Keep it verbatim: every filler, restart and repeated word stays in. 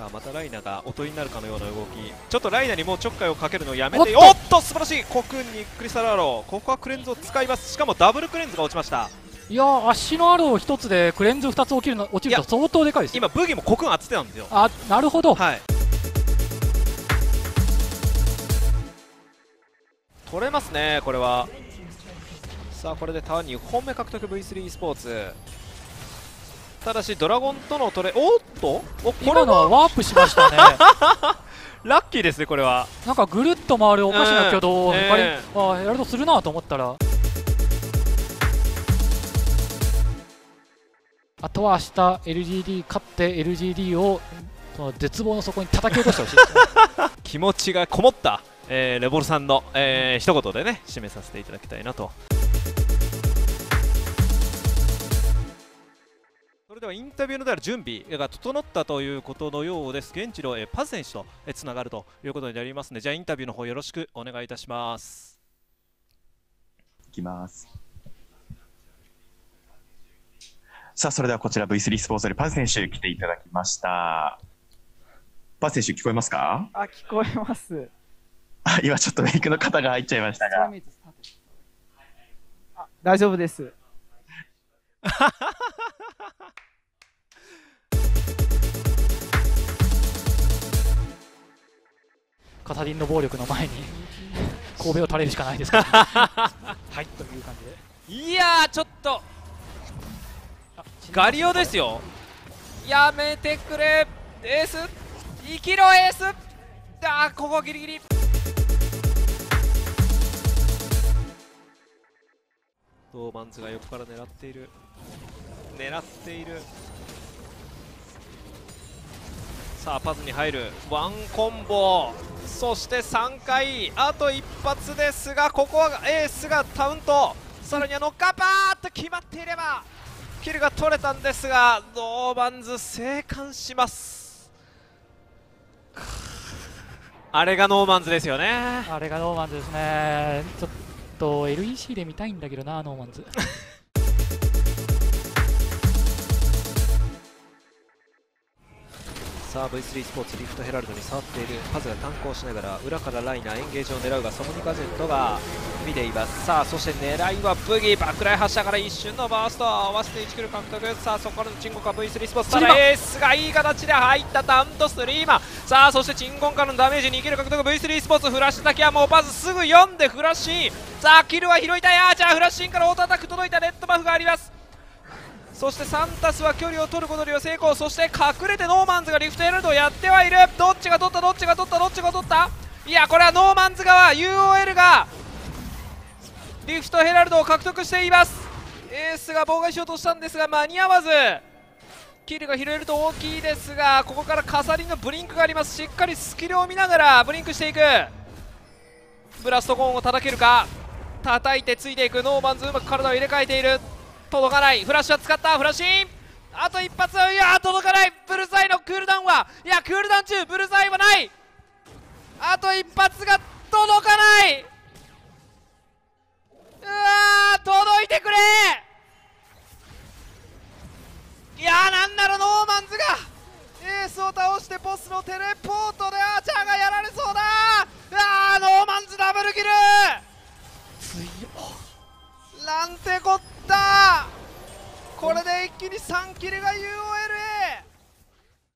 さあまたライナが音になるかのような動き、ちょっとライナにもうちょっかいをかけるのをやめて、おっと素晴らしいコクーンにクリスタルアロー、ここはクレンズを使います。しかもダブルクレンズが落ちました。 いやー、足のアローひとつでクレンズふたつ落ちるの落ちると相当でかいです。 今ブギもコクーン当ててたんですよ。 あ、なるほど。 はい、取れますねこれは。さあこれでターンにほんめ獲得 ブイスリー スポーツ。ただしドラゴンとのトレ、おっとおこれ今のはワープしましたねラッキーですねこれは。 なんかぐるっと回るおかしな挙動を、 うんやっぱり、 えあやるとするなと思ったら、あとは明日 エルジーディー 勝って エルジーディー をその絶望の底に叩き落としてほしいですね気持ちがこもった、えーレボルさんの、えー一言でね締めさせていただきたいなと。それではインタビューのである準備が整ったということのようです。現地の、えーパズ選手とつながるということになりますので、じゃあインタビューの方よろしくお願いいたします。 いきます。さあそれではこちら ブイスリー スポーツでパズ選手来ていただきました。パズ選手聞こえますか？ あ、聞こえます。 あ、今ちょっとメイクの方が入っちゃいましたが。 あ、大丈夫です。 カサディンの暴力の前に神戸を垂れるしかないですからはいという感じで、 いやーちょっとガリオですよ。やめてくれエース、生きろエース。あーここギリギリ。ドーマンズが横から狙っている狙っている。さあパズに入るワンコンボ、そしてさんかいあと一発ですが、ここはエースがタウント、さらにはノッカーパーッと決まっていればキルが取れたんですが、ドーマンズ生還します。あれがノーマンズですよね。 あれがノーマンズですね。ちょっと エルイーシー で見たいんだけどな、ノーマンズさあ ブイスリー スポーツリフトヘラルドに触っているパズが単行しながら裏からライナーエンゲージを狙うが、ソモニカゼントが見ています。さあそして狙いはブギー、バックライ発射から一瞬のバースト合わせていちキル獲得。さあそこからのチンゴンか ブイスリー スポーツ、ただエースがいい形で入ったタウントスリーマン。さあそしてチンゴンからのダメージにキル獲得。 ブイスリー スポーツフラッシュだけはもうパズすぐ読んでフラッシュイン。さあキルは拾いたい。あーじゃあフラッシュインからオートアタック届いた。レッドバフがあります。そしてサンタスは距離を取ることには成功。そして隠れてノーマンズがリフトヘラルドをやってはいる。どっちが取ったどっちが取ったどっちが取った。いやこれはノーマンズ側 ユーオーエル がリフトヘラルドを獲得しています。エースが妨害しようとしたんですが間に合わず、キルが拾えると大きいですが、ここからカサリンのブリンクがあります。しっかりスキルを見ながらブリンクしていく。ブラストゴーンを叩けるか。叩いてついていく。ノーマンズうまく体を入れ替えている。届かない。フラッシュは使った。フラッシュイン、あと一発。いやー届かない。ブルザイのクールダウンは、いやクールダウン中ブルザイはない。あと一発が届かない。うわー届いてくれ。いやーなんだろノーマンズがエースを倒してボスのテレポートでアーチャーがやられそうだ。うわーノーマンズダブルキル。 強なんてこった。これで一気にさんキルが ユーオー